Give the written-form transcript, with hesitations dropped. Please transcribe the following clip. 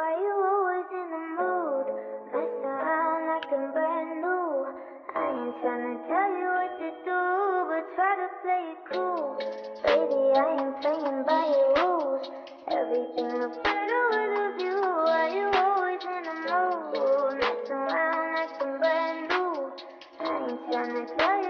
Why you always in the mood? Mess around acting brand new. I ain't tryna tell you what to do, but try to play it cool. Baby, I ain't playing by your rules. Everything looks better with a view. Why you always in the mood? Mess around acting brand new. I ain't tryna tell you